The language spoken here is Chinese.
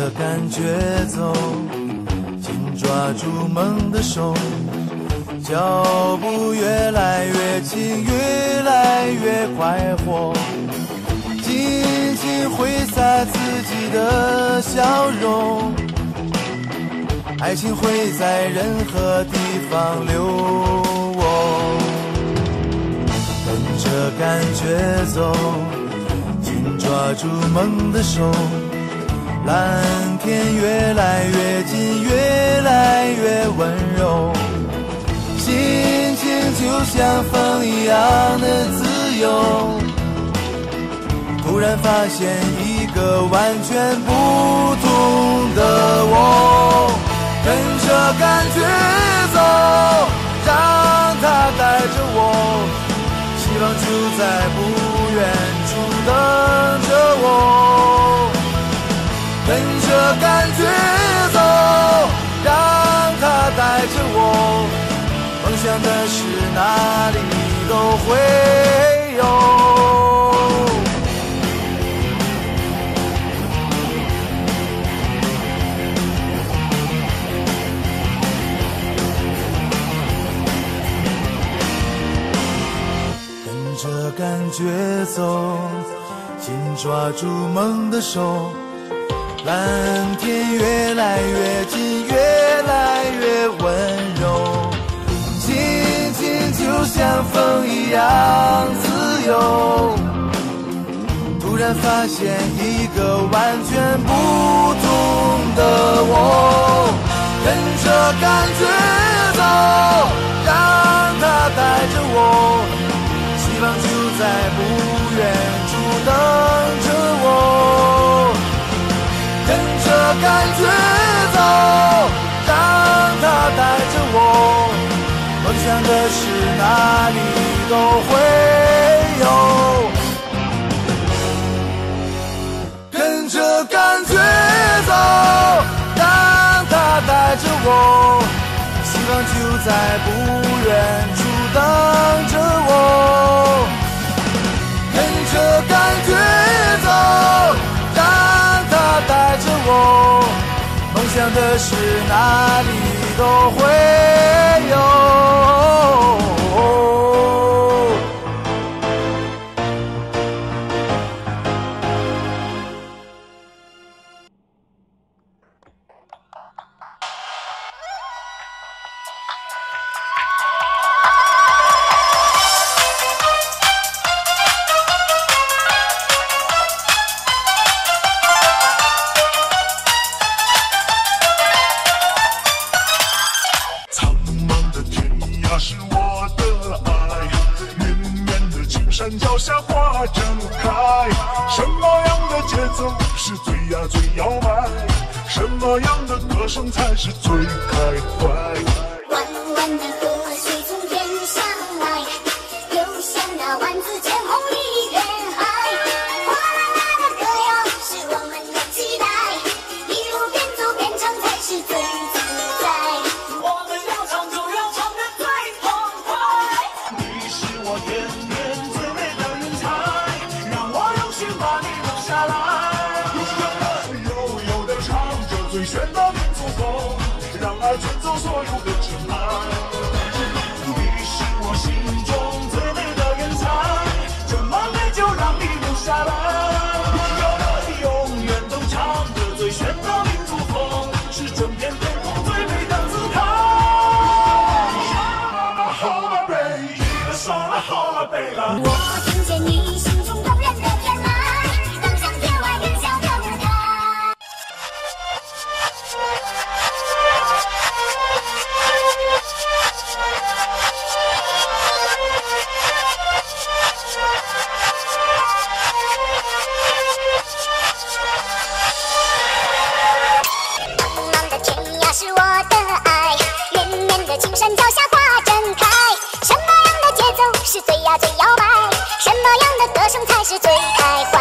着感觉走，紧抓住梦的手，脚步越来越轻，越来越快活，尽情挥洒自己的笑容，爱情会在任何地方流淌，跟着感觉走，紧抓住梦的手，蓝天越来越近，越来越温柔，心情就像风一样的自由，突然发现一个完全不同的我，跟着感觉走，让它带着我，希望就在不远处等着我，跟着感觉走，让它带着我，梦想的事哪里都会有。跟着感觉走，紧抓住梦的手，蓝天越来越近，越来越温柔，心情就像风一样自由，突然发现一个完全不同的我，跟着感觉走，让它带着我，希望就在不远处等着我，跟着感觉走，让它带着我，梦想的事哪里都会有，跟着感觉走，让它带着我，希望就在不远处等着我，跟着感觉走，让它带着我，梦想的事哪里都会有。 山脚下花正开，什么样的节奏是最呀最摇摆？什么样的歌声才是最开怀？ 弯弯的河水从天上来，流向那万紫千红一片海。哗啦啦的歌谣是我们的期待，一路边走边唱才是最自在。我们要唱就要唱得最痛快，你是我天边最美的云彩，让我用心把你留下来。 悠悠地唱着最炫的民族风，让爱卷走所有的尘埃。 你是我心中最美的云彩，这么美就让你留下来。 永远都唱着最炫的民族风，是整片天空最美的姿态。好了贝，一个上了好了贝了。 我听见你心中动人的天籁，登上天外云霄的舞台。茫茫的天涯是我的爱，绵绵的青山脚下花正开。什么样的节奏是最呀最摇摆？什么样的歌声才是最开怀？